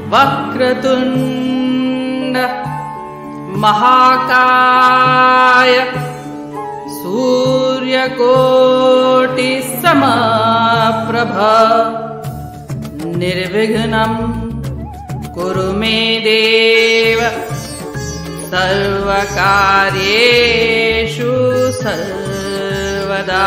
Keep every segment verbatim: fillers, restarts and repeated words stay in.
वक्रतुंड महाकाय सूर्यकोटि समप्रभ निर्विघ्नं कुरु मे देव सर्वकार्येषु सर्वदा।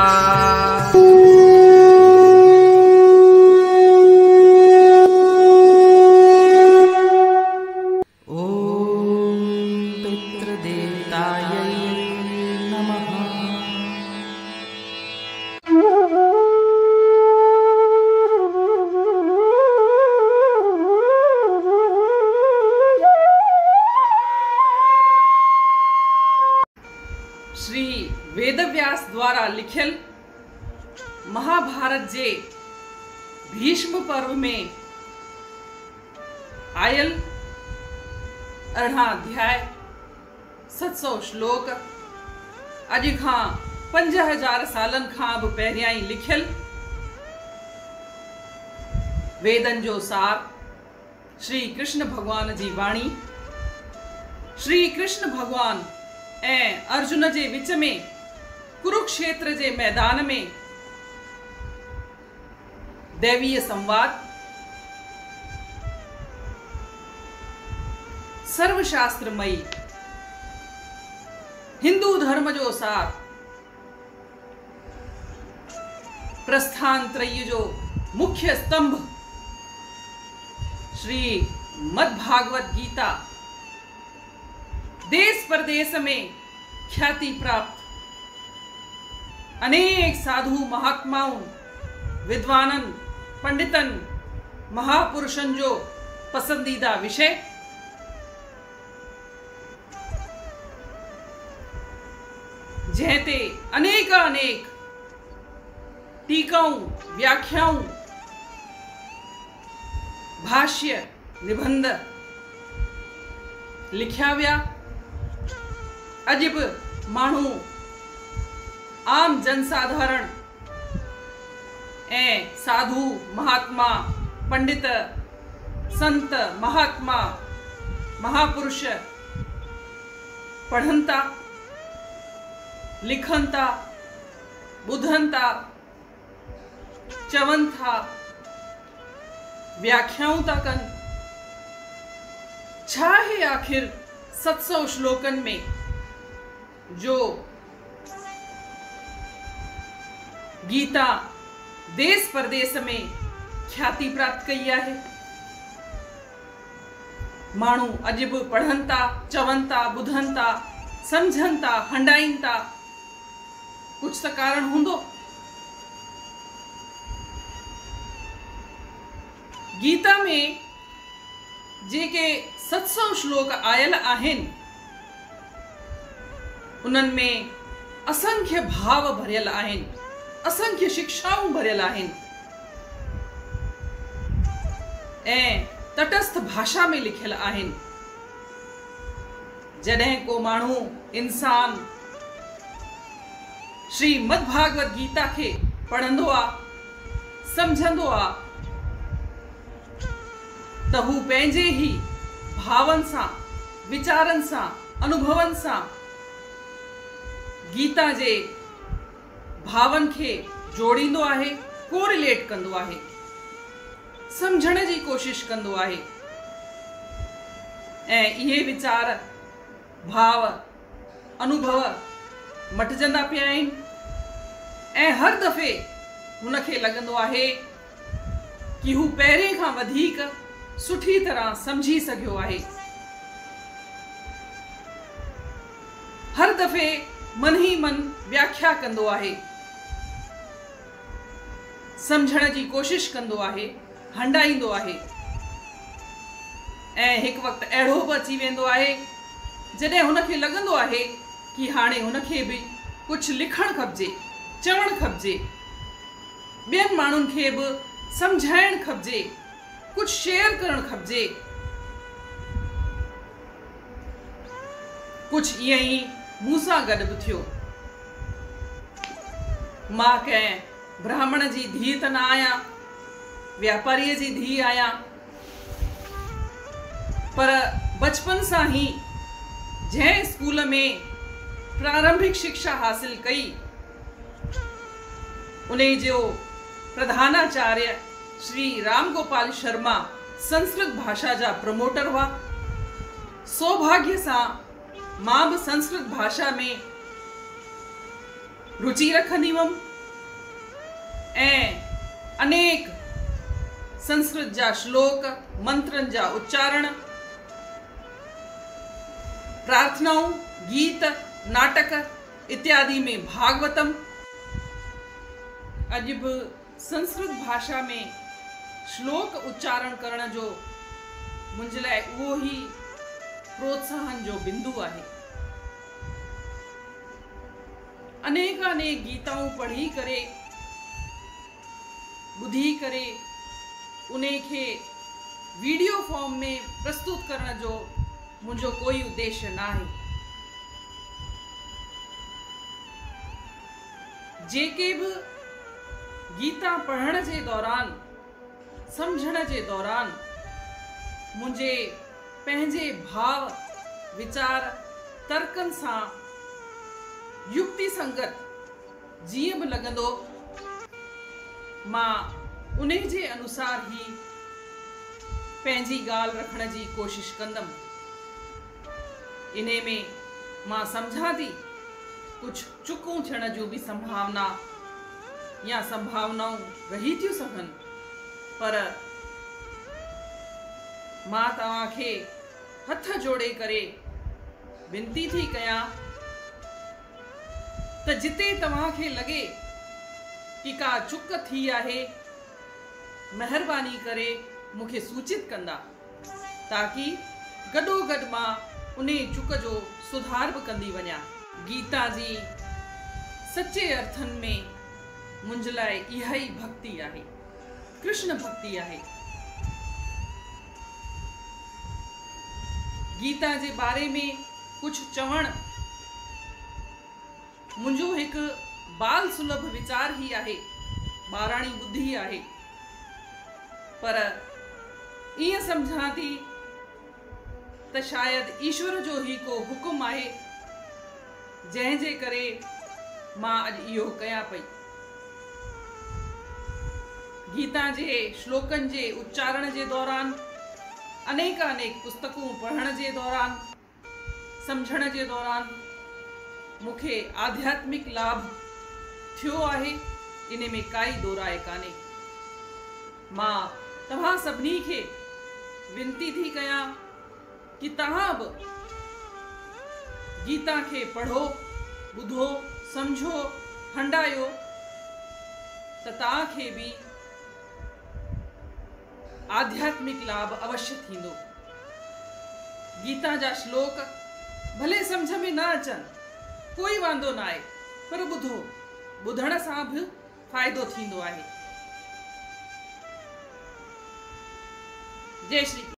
श्री वेदव्यास द्वारा लिखियल महाभारत जे भीष्म पर्व में आयल अरिड़हं अध्याय सत सौ श्लोक अज खां पंज हजार सालन खां भी पहिरियां ही लिखियल वेदन जो सार श्री कृष्ण भगवान जी वाणी। श्री कृष्ण भगवान ऐं अर्जुन जे विच में कुरुक्षेत्र जे मैदान में दैवीय संवाद सर्वशास्त्रमयी हिंदू धर्म जो सार प्रस्थान त्रयी जो मुख्य स्तंभ श्री मद्भागवत गीता देश प्रदेश में ख्याति प्राप्त अनेक साधु महात्माओं विद्वानन पंडितन महापुरुषन जो पसंदीदा विषय जहते अनेक अनेक टीकाओं व्याख्याओं भाष्य निबंध लिख्या व्या अजब मानू आम जनसाधारण ए साधु महात्मा पंडित संत महात्मा महापुरुष पढ़नता लिखनता बुधनता चवनता व्याख्याओं ता कन छा है आखिर सत सौ श्लोकन में जो गीता देश प्रदेश में ख्याति प्राप्त कई है। मानू अजब पढ़नता चवनता बुधनता समझनता हंडाइनता कुछ तो कारण होंदो। गीता में जेके सत सौ श्लोक आयल आहिन उनन में असंख्य भाव भरियल आहिन असंख्य शिक्षाओं भरियल आहिन ऐं तटस्थ भाषा में लिखियल आहिन। जॾहिं को मानू इंसान श्री मद्भागवत गीता के पढ़ंदो आ समझंदो आ त हू पंहिंजे ही भावन सां विचारन सां अनुभवन सां गीता जे भावन के जोड़ींदो आहे कोरिलेट कंदो आहे समझण जी कोशिश कंदो आहे ऐं इहे विचार भाव अनुभव मटजंदा पिया आहिनि ऐं हर दफ़े हुनखे लॻंदो आहे कि हू पहिरें खां वधीक सुठी तरह समझी सघियो आहे। हर दफ़े मन ही मन व्याख्या कंदो आहे समझण जी कोशिश कंदो आहे हंडाईंदो आहे ऐं हिकु वक़्तु अहिड़ो बि अची वेंदो आहे जॾहिं हुनखे लॻंदो आहे कि हाणे हुनखे बि कुझु लिखणु खपजे चवणु खपजे ॿियनि माण्हुनि खे बि सम्झाइणु खपजे कुछ शेयर करण खपजे। कुछ इं ही मूसा गड भी थियो। मां कंहिं ब्राह्मण जी धी त न आहियां, व्यापारी जी धी आहियां, पर बचपन सां ही जंहिं स्कूल में प्रारंभिक शिक्षा हासिल कई उन जो प्रधानाचार्य श्री राम गोपाल शर्मा संस्कृत भाषा जा प्रमोटर हुआ। सौभाग्य सां मां भी संस्कृत भाषा में रुचि रखंदी हुअमि ऐं अनेक संस्कृत जा श्लोक मंत्रन जा उच्चारण प्रार्थनाओं गीत नाटक इत्यादि में भागवतम। अज भी संस्कृत भाषा में श्लोक उच्चारण करण जो मुंहिंजे लाइ उहो ही प्रोत्साहन जो बिंदु आहे। अनेक अनेक गीताऊं पढ़ी करे बुधी करे उन्हें खे वीडियो फॉर्म में प्रस्तुत करण जो मुझो कोई उद्देश्य ना है। जेके भी गीता पढ़ण के दौरान समझण के दौरान मुझे पंहिंजे भाव विचार तर्कन सां युक्ति संगत जीअं भी लगंदो मां उन्हें जे अनुसार ही पंहिंजी गाल रखण की कोशिश कंदम। इन्हें में मां समझा थी कुछ चुकूं थियण जो भी संभावना या संभावनाओं रही थियूं सघन, पर मां तव्हांखे हथ जोड़े करे विनती थी कयां त जिते तव्हांखे लगे कि का चुक थी आहे मेहरबानी करे मुखे सूचित कंदा ताकि गडो गड मां उन्हें चुक जो सुधार भी कंदी वञा। गीता जी सच्चे अर्थन में मुंहिंजे लाइ इहा ही भक्ति आहे, कृष्ण भक्ति आहे। गीता के बारे में कुछ चवण मुंहिंजो एक बाल सुलभ विचार ही आहे, ॿाराणी बुद्धि आहे, पर इं समझा थी त शायद ईश्वर जो ही को हुकुम आहे जंहिंजे करे मां अज इहो कयां पई। गीता के श्लोकन के उच्चारण के दौरान अनेक अनेक पुस्तकों पढ़ण के दौरान समझण के दौरान मुखे आध्यात्मिक लाभ थियो आहे, इन्हें में काई दो राय काने। मां तव्हां सभिनी खे विनती थी कयां कि तव्हां भी गीता के पढ़ो बुधो समझो हंडायो त तव्हांखे भी आध्यात्मिक लाभ अवश्य थींदो। गीता जा श्लोक भले समझ में ना अचन कोई वांदो ना है, पर बुधो बुधण सां भी फायदो थींदो आहे। जय श्री